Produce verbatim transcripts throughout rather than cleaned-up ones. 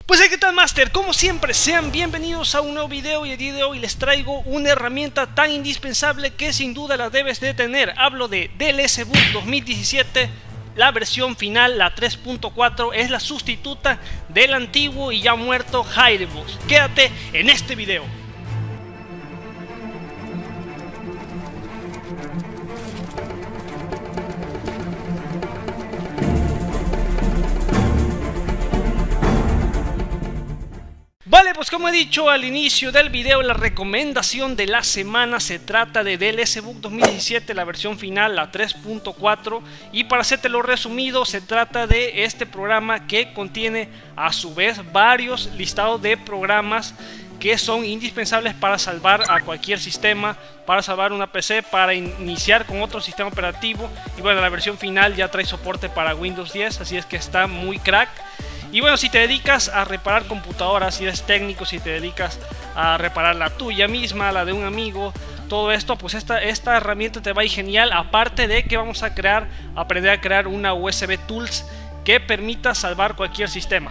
Pues hey, ¿qué tal, Master? Como siempre, sean bienvenidos a un nuevo video, y el día de hoy les traigo una herramienta tan indispensable que sin duda la debes de tener. Hablo de DLSBook dos mil diecisiete, la versión final, la tres punto cuatro, es la sustituta del antiguo y ya muerto HideBox. Quédate en este video. Vale, pues como he dicho al inicio del video, la recomendación de la semana se trata de DLSBook dos mil diecisiete, la versión final, la tres punto cuatro, y para hacértelo resumido, se trata de este programa que contiene a su vez varios listados de programas que son indispensables para salvar a cualquier sistema, para salvar una P C, para iniciar con otro sistema operativo. Y bueno, la versión final ya trae soporte para Windows diez, así es que está muy crack. Y bueno, si te dedicas a reparar computadoras, si eres técnico, si te dedicas a reparar la tuya misma, la de un amigo, todo esto, pues esta, esta herramienta te va a ir genial. Aparte de que vamos a crear, aprender a crear una U S B Tools que permita salvar cualquier sistema.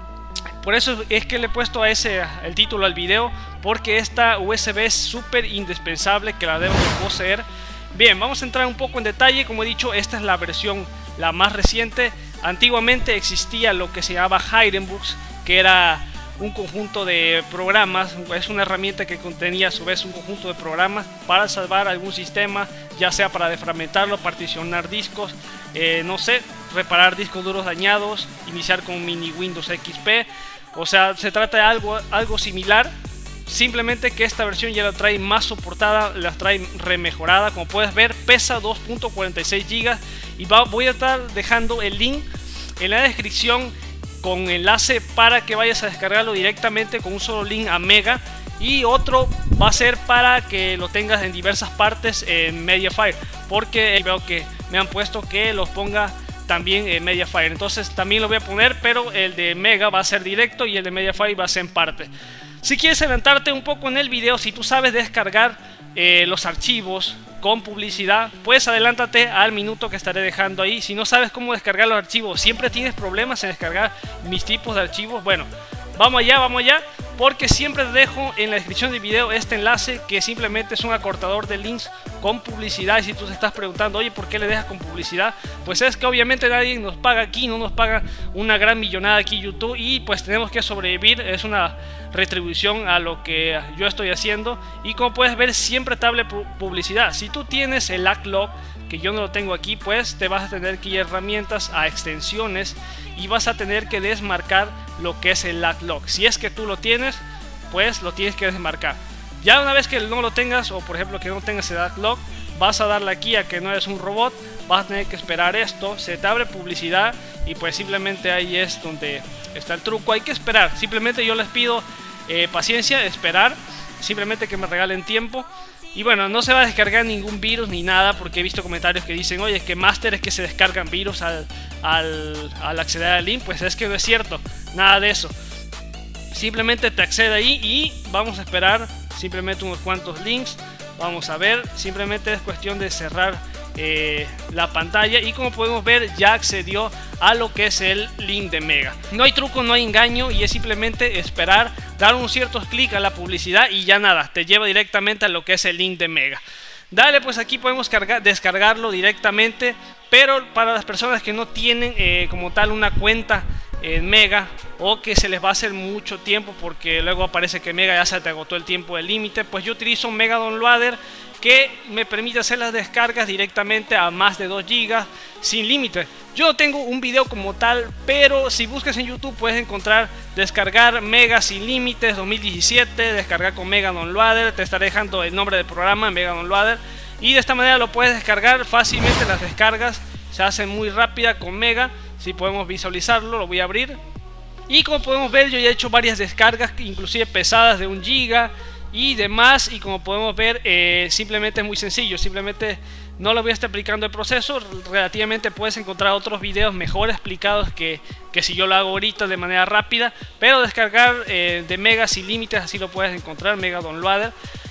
Por eso es que le he puesto a ese el título al video, porque esta U S B es súper indispensable, que la debes de poseer. Bien, vamos a entrar un poco en detalle. Como he dicho, esta es la versión la más reciente. Antiguamente existía lo que se llamaba HideBook, que era un conjunto de programas, es una herramienta que contenía a su vez un conjunto de programas para salvar algún sistema, ya sea para defragmentarlo, particionar discos, eh, no sé, reparar discos duros dañados, iniciar con mini Windows X P. O sea, se trata de algo, algo similar, simplemente que esta versión ya la trae más soportada, la trae remejorada. Como puedes ver, pesa dos punto cuarenta y seis gigas, y va, voy a estar dejando el link en la descripción con enlace para que vayas a descargarlo directamente con un solo link a Mega, y otro va a ser para que lo tengas en diversas partes en Mediafire, porque veo que me han puesto que los ponga también en Mediafire. Entonces también lo voy a poner, pero el de Mega va a ser directo y el de Mediafire va a ser en parte. Si quieres adelantarte un poco en el video, si tú sabes descargar eh, los archivos con publicidad, pues adelántate al minuto que estaré dejando ahí. Si no sabes cómo descargar los archivos, siempre tienes problemas en descargar mis tipos de archivos, bueno, vamos allá, vamos allá, porque siempre te dejo en la descripción del video este enlace, que simplemente es un acortador de links con publicidad. Y si tú te estás preguntando, oye, ¿por qué le dejas con publicidad? Pues es que obviamente nadie nos paga aquí, no nos paga una gran millonada aquí YouTube, y pues tenemos que sobrevivir, es una retribución a lo que yo estoy haciendo. Y como puedes ver, siempre te habla publicidad. Si tú tienes el AdBlock, que yo no lo tengo aquí, pues te vas a tener que ir a herramientas, a extensiones, y vas a tener que desmarcar lo que es el AdBlock. Si es que tú lo tienes, pues lo tienes que desmarcar. Ya una vez que no lo tengas, o por ejemplo que no tengas el AdBlock, vas a darle aquí a que no eres un robot, vas a tener que esperar esto, se te abre publicidad, y pues simplemente ahí es donde está el truco. Hay que esperar, simplemente yo les pido eh, paciencia, esperar, simplemente que me regalen tiempo. Y bueno, no se va a descargar ningún virus ni nada, porque he visto comentarios que dicen, oye, es que Master, es que se descargan virus al, al, al acceder al link. Pues es que no es cierto, nada de eso. Simplemente te accede ahí y vamos a esperar simplemente unos cuantos links. Vamos a ver, simplemente es cuestión de cerrar eh, la pantalla, y como podemos ver ya accedió a lo que es el link de Mega. No hay truco, no hay engaño, y es simplemente esperar, dar unos ciertos clics a la publicidad y ya nada, te lleva directamente a lo que es el link de Mega. Dale, pues aquí podemos cargar, descargarlo directamente, pero para las personas que no tienen eh, como tal una cuenta en Mega, o que se les va a hacer mucho tiempo porque luego aparece que Mega ya se te agotó el tiempo del límite, pues yo utilizo Mega Downloader, que me permite hacer las descargas directamente a más de dos gigas sin límite. Yo no tengo un video como tal, pero si buscas en YouTube puedes encontrar descargar Mega sin límites dos mil diecisiete, descargar con Mega Downloader. Te estaré dejando el nombre del programa, Mega Downloader, y de esta manera lo puedes descargar fácilmente. Las descargas se hacen muy rápida con Mega. Si podemos visualizarlo, lo voy a abrir, y como podemos ver yo ya he hecho varias descargas, inclusive pesadas de un giga y demás. Y como podemos ver, eh, simplemente es muy sencillo, simplemente no lo voy a estar explicando el proceso. Relativamente puedes encontrar otros videos mejor explicados que, que si yo lo hago ahorita de manera rápida, pero descargar eh, de Mega sin límites, así lo puedes encontrar, Mega Downloader.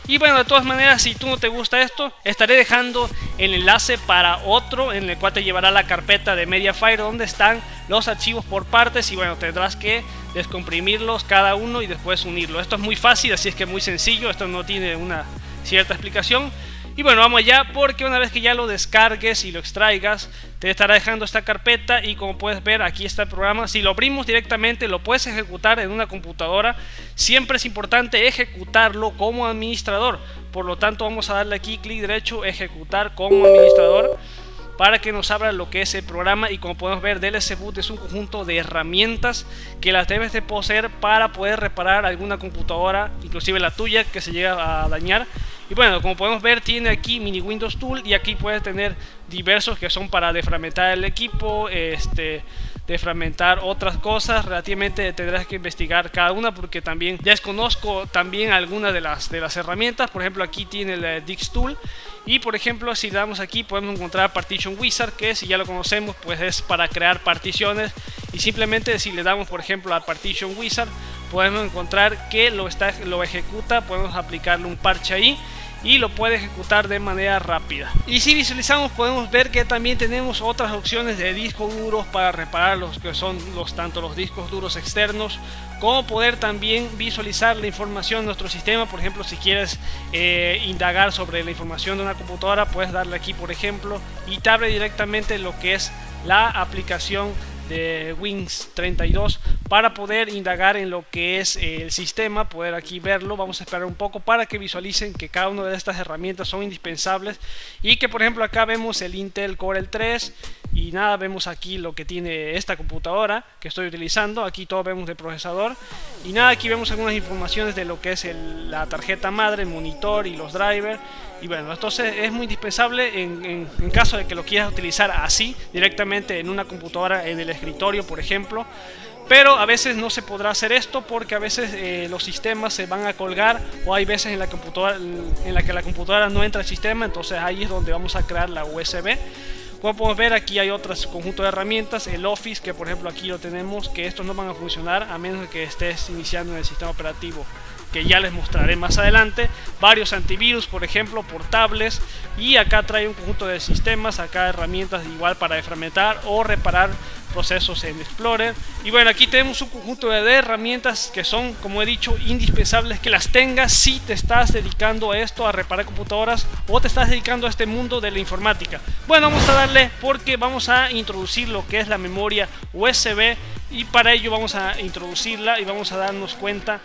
Y bueno, de todas maneras, si tú no te gusta esto, estaré dejando el enlace para otro en el cual te llevará a la carpeta de Mediafire donde están los archivos por partes, y bueno, tendrás que descomprimirlos cada uno y después unirlo. Esto es muy fácil, así es que muy sencillo, esto no tiene una cierta explicación. Y bueno, vamos allá, porque una vez que ya lo descargues y lo extraigas, te estará dejando esta carpeta, y como puedes ver, aquí está el programa. Si lo abrimos directamente, lo puedes ejecutar en una computadora. Siempre es importante ejecutarlo como administrador, por lo tanto vamos a darle aquí clic derecho, ejecutar como administrador, para que nos abra lo que es el programa. Y como podemos ver, D L S Boot es un conjunto de herramientas que las debes de poseer para poder reparar alguna computadora, inclusive la tuya, que se llega a dañar. Y bueno, como podemos ver, tiene aquí Mini Windows Tool, y aquí puedes tener diversos que son para defragmentar el equipo, este, defragmentar otras cosas. Relativamente tendrás que investigar cada una, porque también desconozco también algunas de las, de las herramientas. Por ejemplo, aquí tiene el Dix Tool, y por ejemplo, si le damos aquí, podemos encontrar Partition Wizard, que si ya lo conocemos, pues es para crear particiones. Y simplemente si le damos, por ejemplo, a Partition Wizard, podemos encontrar que lo, está, lo ejecuta. Podemos aplicarle un parche ahí y lo puede ejecutar de manera rápida. Y si visualizamos, podemos ver que también tenemos otras opciones de discos duros para reparar los que son los tanto los discos duros externos, como poder también visualizar la información de nuestro sistema. Por ejemplo, si quieres eh, indagar sobre la información de una computadora, puedes darle aquí, por ejemplo, y te abre directamente lo que es la aplicación de Wins treinta y dos para poder indagar en lo que es el sistema, poder aquí verlo. Vamos a esperar un poco para que visualicen que cada una de estas herramientas son indispensables, y que por ejemplo acá vemos el Intel Core el tres, y nada, vemos aquí lo que tiene esta computadora que estoy utilizando. Aquí todo vemos de procesador, y nada, aquí vemos algunas informaciones de lo que es el, la tarjeta madre, el monitor y los drivers. Y bueno, entonces es muy indispensable en, en, en caso de que lo quieras utilizar así directamente en una computadora en el escritorio, por ejemplo. Pero a veces no se podrá hacer esto, porque a veces eh, los sistemas se van a colgar, o hay veces en la computadora en la que la computadora no entra al sistema. Entonces ahí es donde vamos a crear la U S B. Como podemos ver, aquí hay otros conjuntos de herramientas, el Office, que por ejemplo aquí lo tenemos, que estos no van a funcionar a menos que estés iniciando en el sistema operativo, que ya les mostraré más adelante. Varios antivirus, por ejemplo, portables, y acá trae un conjunto de sistemas, acá herramientas igual para defragmentar o reparar procesos en Explorer. Y bueno, aquí tenemos un conjunto de herramientas que son, como he dicho, indispensables que las tengas si te estás dedicando a esto, a reparar computadoras, o te estás dedicando a este mundo de la informática. Bueno, vamos a darle, porque vamos a introducir lo que es la memoria U S B, y para ello vamos a introducirla y vamos a darnos cuenta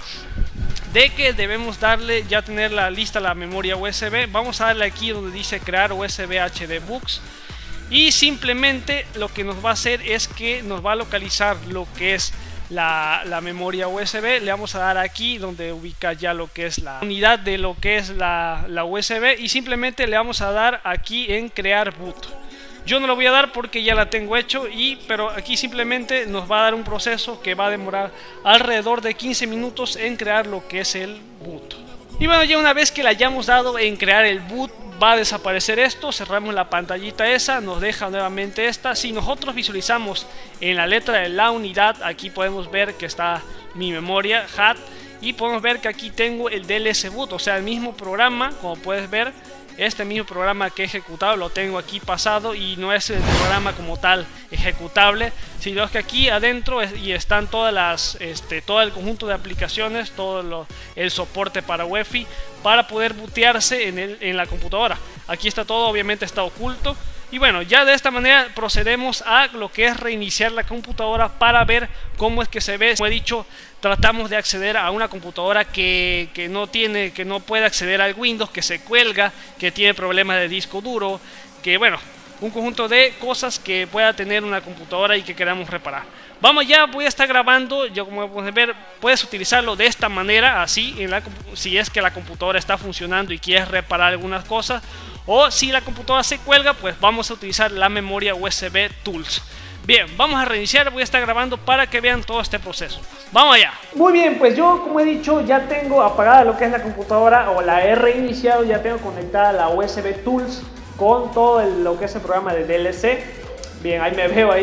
de que debemos darle, ya tener la lista la memoria U S B. Vamos a darle aquí donde dice crear U S B H D Books, y simplemente lo que nos va a hacer es que nos va a localizar lo que es la, la memoria U S B. Le vamos a dar aquí donde ubica ya lo que es la unidad de lo que es la, la U S B, y simplemente le vamos a dar aquí en crear boot. Yo no lo voy a dar porque ya la tengo hecho, y, pero aquí simplemente nos va a dar un proceso que va a demorar alrededor de quince minutos en crear lo que es el boot. Y bueno, ya una vez que le hayamos dado en crear el boot, va a desaparecer esto. Cerramos la pantallita esa, nos deja nuevamente esta. Si nosotros visualizamos en la letra de la unidad, aquí podemos ver que está mi memoria H A T, y podemos ver que aquí tengo el D L S Boot, o sea, el mismo programa. Como puedes ver, este mismo programa que he ejecutado lo tengo aquí pasado, y no es el programa como tal ejecutable, sino que aquí adentro es, y están todas las este, todo el conjunto de aplicaciones, todo lo, el soporte para U E F I para poder bootearse en, el, en la computadora. Aquí está todo, obviamente está oculto. Y bueno, ya de esta manera procedemos a lo que es reiniciar la computadora para ver cómo es que se ve. Como he dicho, tratamos de acceder a una computadora que, que no tiene, que no puede acceder al Windows, que se cuelga, que tiene problemas de disco duro, que bueno, un conjunto de cosas que pueda tener una computadora y que queramos reparar. Vamos ya, voy a estar grabando. Yo, como pueden ver, puedes utilizarlo de esta manera, así, en la, si es que la computadora está funcionando y quieres reparar algunas cosas. O si la computadora se cuelga, pues vamos a utilizar la memoria U S B Tools. Bien, vamos a reiniciar, voy a estar grabando para que vean todo este proceso. ¡Vamos allá! Muy bien, pues yo, como he dicho, ya tengo apagada lo que es la computadora, o la he reiniciado, ya tengo conectada la U S B Tools con todo el, lo que es el programa de D L C. Bien, ahí me veo ahí.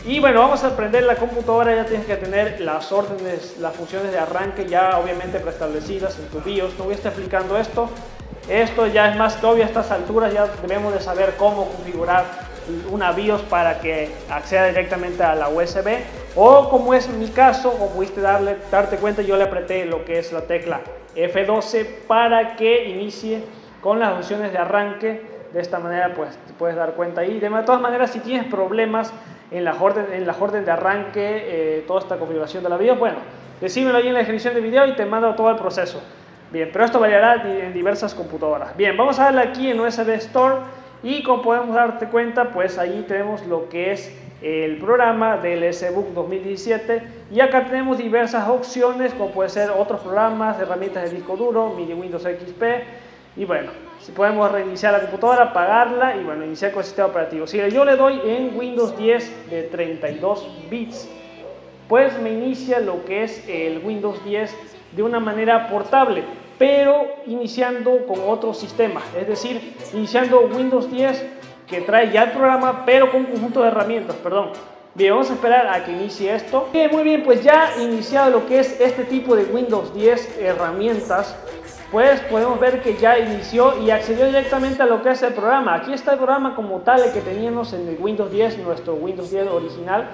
Y bueno, vamos a prender la computadora. Ya tienes que tener las órdenes, las funciones de arranque ya obviamente preestablecidas en tu BIOS. No voy a estar explicando esto. Esto ya es más que obvio a estas alturas. Ya debemos de saber cómo configurar una BIOS para que acceda directamente a la U S B. O como es mi caso, como pudiste darle, darte cuenta, yo le apreté lo que es la tecla F doce para que inicie con las funciones de arranque. De esta manera pues te puedes dar cuenta ahí. De todas maneras, si tienes problemas en la orden, en la orden de arranque, eh, toda esta configuración de la BIOS, bueno, decímelo ahí en la descripción del video y te mando todo el proceso. Bien, pero esto variará en diversas computadoras. Bien, vamos a darle aquí en U S B Store y como podemos darte cuenta, pues ahí tenemos lo que es el programa del DLSBook dos mil diecisiete y acá tenemos diversas opciones como puede ser otros programas, herramientas de disco duro, mini Windows X P y bueno, si podemos reiniciar la computadora, apagarla y bueno, iniciar con el sistema operativo. Si yo le doy en Windows diez de treinta y dos bits, pues me inicia lo que es el Windows diez de una manera portable, pero iniciando con otro sistema, es decir, iniciando Windows diez que trae ya el programa, pero con un conjunto de herramientas, perdón. Bien, vamos a esperar a que inicie esto. Bien, muy bien, pues ya iniciado lo que es este tipo de Windows diez herramientas, pues podemos ver que ya inició y accedió directamente a lo que es el programa. Aquí está el programa como tal, el que teníamos en el Windows diez, nuestro Windows diez original.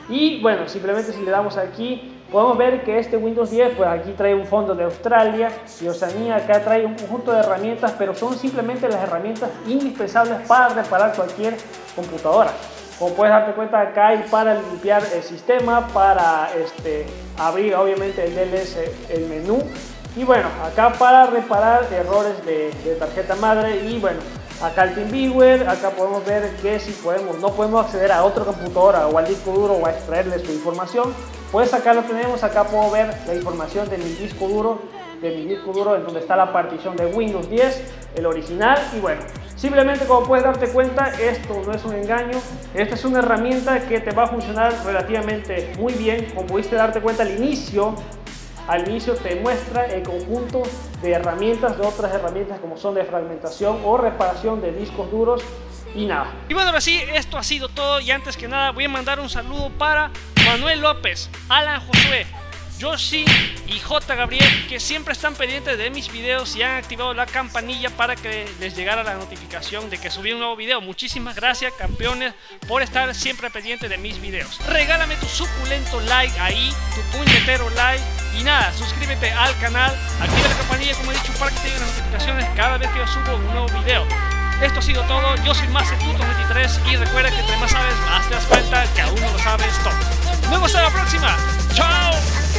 Y bueno, simplemente si le damos aquí, podemos ver que este Windows diez, pues aquí trae un fondo de Australia y Oceanía, acá trae un conjunto de herramientas, pero son simplemente las herramientas indispensables para reparar cualquier computadora. Como puedes darte cuenta, acá hay para limpiar el sistema, para este, abrir obviamente el D L S, el menú. Y bueno, acá para reparar errores de, de tarjeta madre y bueno, acá el TeamViewer, acá podemos ver que si podemos, no podemos acceder a otra computadora o al disco duro o a extraerle su información, pues acá lo tenemos, acá puedo ver la información de mi disco duro, de mi disco duro en donde está la partición de Windows diez, el original y bueno, simplemente como puedes darte cuenta, esto no es un engaño, esta es una herramienta que te va a funcionar relativamente muy bien, como pudiste darte cuenta al inicio. Al inicio te muestra el conjunto de herramientas, de otras herramientas como son de fragmentación o reparación de discos duros y nada. Y bueno, ahora sí, esto ha sido todo y antes que nada voy a mandar un saludo para Manuel López, Alan Josué, Yoshi y J. Gabriel, que siempre están pendientes de mis videos y han activado la campanilla para que les llegara la notificación de que subí un nuevo video. Muchísimas gracias, campeones, por estar siempre pendientes de mis videos. Regálame tu suculento like ahí, tu puñetero like y nada, suscríbete al canal, activa la campanilla como he dicho para que te lleguen las notificaciones cada vez que yo subo un nuevo video. Esto ha sido todo, yo soy Macetuto veintitrés y recuerda que entre más sabes, más te das cuenta que aún no lo sabes todo. Nos vemos hasta la próxima, ¡chao!